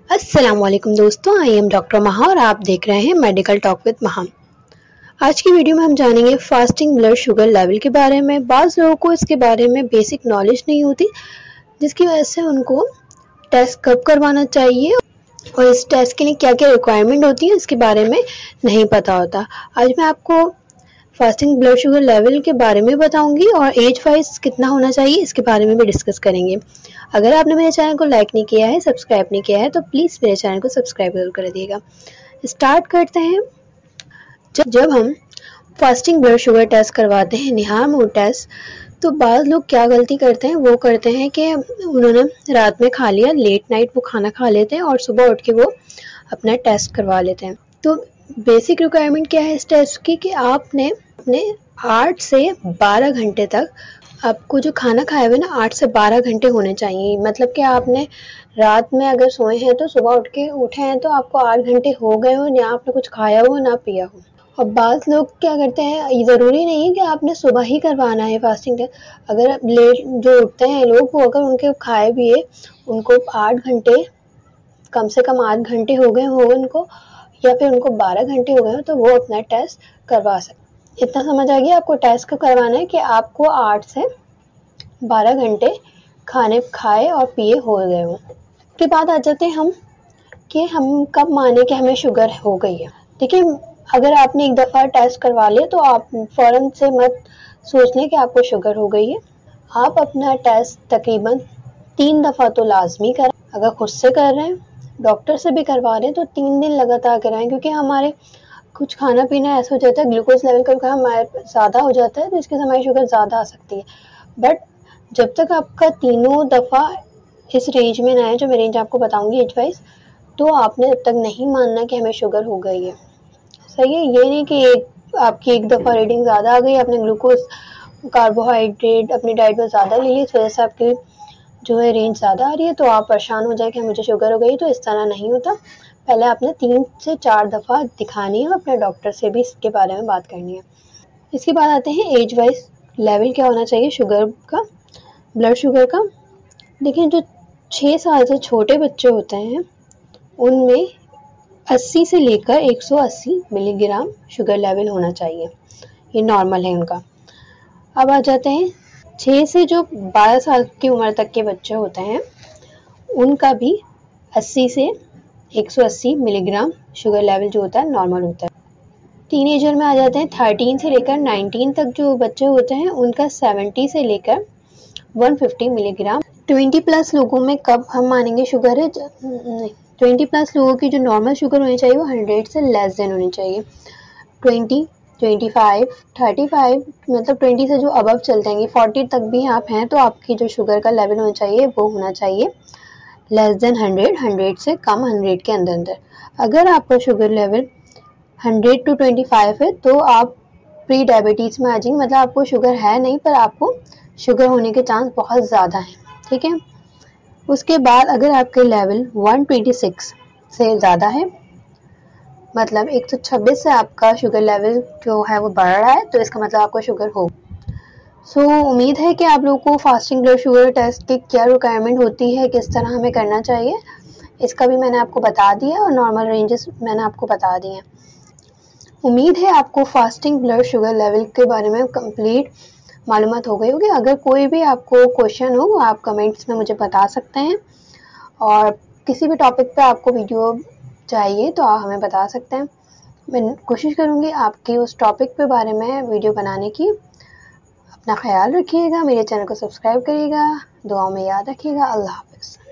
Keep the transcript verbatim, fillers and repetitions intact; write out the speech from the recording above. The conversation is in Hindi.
अस्सलाम वालेकुम दोस्तों, आई एम डॉक्टर महा और आप देख रहे हैं मेडिकल टॉक विद महा। आज की वीडियो में हम जानेंगे फास्टिंग ब्लड शुगर लेवल के बारे में। बाज़ लोगों को इसके बारे में बेसिक नॉलेज नहीं होती, जिसकी वजह से उनको टेस्ट कब करवाना चाहिए और इस टेस्ट के लिए क्या क्या रिक्वायरमेंट होती है इसके बारे में नहीं पता होता। आज मैं आपको फास्टिंग ब्लड शुगर लेवल के बारे में बताऊंगी और एज वाइज कितना होना चाहिए इसके बारे में भी डिस्कस करेंगे। अगर आपने मेरे चैनल को लाइक नहीं किया है, सब्सक्राइब नहीं किया है तो प्लीज़ मेरे चैनल को सब्सक्राइब जरूर कर दिएगा। स्टार्ट करते हैं। जब जब हम फास्टिंग ब्लड शुगर टेस्ट करवाते हैं, निहार मोड टेस्ट, तो बाद लोग क्या गलती करते हैं, वो करते हैं कि उन्होंने रात में खा लिया, लेट नाइट वो खाना खा लेते हैं और सुबह उठ के वो अपना टेस्ट करवा लेते हैं। तो बेसिक रिक्वायरमेंट क्या है इस टेस्ट की कि आपने अपने आठ से बारह घंटे तक आपको जो खाना खाया हुआ ना आठ से बारह घंटे होने चाहिए। मतलब कि आपने रात में अगर सोए हैं तो सुबह उठ के उठे हैं तो आपको आठ घंटे हो गए हो, ना आपने कुछ खाया हो ना पिया हो। और बाज़ लोग क्या करते हैं, ज़रूरी नहीं है कि आपने सुबह ही करवाना है फास्टिंग टेस्ट। अगर लेट जो उठते हैं लोग, वो अगर उनके खाए पिए उनको आठ घंटे कम से कम आठ घंटे हो गए हो उनको, या फिर उनको बारह घंटे हो गए हो, तो वो अपना टेस्ट करवा सकते। इतना समझ आ गया आपको टेस्ट को करवाना है कि आपको आठ से बारह घंटे खाने खाए और पिए हो गए हो। उसके बाद आ जाते हैं हम कि हम कब माने कि हमें शुगर हो गई है। देखिए, अगर आपने एक दफ़ा टेस्ट करवा लिया तो आप फ़ौरन से मत सोच लें कि आपको शुगर हो गई है। आप अपना टेस्ट तकरीबन तीन दफ़ा तो लाजमी करें। अगर खुद से कर रहे हैं, डॉक्टर से भी करवा रहे हैं, तो तीन दिन लगातार कराएं, क्योंकि हमारे कुछ खाना पीना ऐसा हो जाता है, ग्लूकोज लेवल का हमारे ज़्यादा हो जाता है तो इसके हमारी शुगर ज़्यादा आ सकती है। बट जब तक आपका तीनों दफ़ा इस रेंज में ना आए, जो मैं रेंज आपको बताऊंगी एज वाइज, तो आपने तब तक नहीं मानना कि हमें शुगर हो गई है। सही है, ये नहीं कि एक आपकी एक दफ़ा रीडिंग ज़्यादा आ गई, आपने ग्लूकोज कार्बोहाइड्रेट अपनी डाइट में ज़्यादा ले ली, इस वजह से आपकी जो है रेंज ज़्यादा आ रही है तो आप परेशान हो जाए कि मुझे शुगर हो गई। तो इस तरह नहीं होता। पहले आपने तीन से चार दफ़ा दिखानी है, अपने डॉक्टर से भी इसके बारे में बात करनी है। इसके बाद आते हैं एज वाइज लेवल क्या होना चाहिए शुगर का, ब्लड शुगर का। देखिए, जो छः साल से छोटे बच्चे होते हैं उनमें अस्सी से लेकर एक सौ अस्सी मिलीग्राम शुगर लेवल होना चाहिए, ये नॉर्मल है उनका। अब आ जाते हैं छः से जो बारह साल की उम्र तक के बच्चे होते हैं उनका भी अस्सी से एक सौ अस्सी मिलीग्राम शुगर लेवल जो होता है नॉर्मल होता है। टीनेजर में आ जाते हैं थर्टीन से लेकर नाइनटीन तक जो बच्चे होते हैं उनका सेवेंटी से लेकर एक सौ पचास मिलीग्राम। ट्वेंटी प्लस लोगों में कब हम मानेंगे शुगर है, ट्वेंटी प्लस लोगों की जो नॉर्मल शुगर होनी चाहिए वो हंड्रेड से लेस देन होनी चाहिए। Twenty, twenty five, thirty five, मतलब ट्वेंटी से जो अबव चलते हैं, फोर्टी तक भी आप हैं तो आपकी जो शुगर का लेवल होना चाहिए वो होना चाहिए लेस देन हंड्रेड, हंड्रेड से कम, हंड्रेड के अंदर अंदर। अगर आपका sugar level hundred to twenty five है तो आप प्री डायबिटीज़ में आ जाएंगे, मतलब आपको शुगर है नहीं पर आपको शुगर होने के चांस बहुत ज़्यादा हैं। ठीक है। उसके बाद अगर आपके लेवल वन ट्वेंटी सिक्स से ज़्यादा है, मतलब एक सौ छब्बीस से आपका शुगर लेवल जो है वो बढ़ रहा है, तो इसका मतलब आपको शुगर हो। सो so, उम्मीद है कि आप लोगों को फास्टिंग ब्लड शुगर टेस्ट की क्या रिक्वायरमेंट होती है, किस तरह हमें करना चाहिए, इसका भी मैंने आपको बता दिया और नॉर्मल रेंजेस मैंने आपको बता दिए हैं। उम्मीद है आपको फास्टिंग ब्लड शुगर लेवल के बारे में कंप्लीट मालूमात हो गई होगी। अगर कोई भी आपको क्वेश्चन हो आप कमेंट्स में मुझे बता सकते हैं, और किसी भी टॉपिक पे आपको वीडियो चाहिए तो आप हमें बता सकते हैं। मैं कोशिश करूँगी आपकी उस टॉपिक पे बारे में वीडियो बनाने की। अपना ख्याल रखिएगा, मेरे चैनल को सब्सक्राइब करिएगा, दुआओं में याद रखिएगा। अल्लाह हाफ़िज़।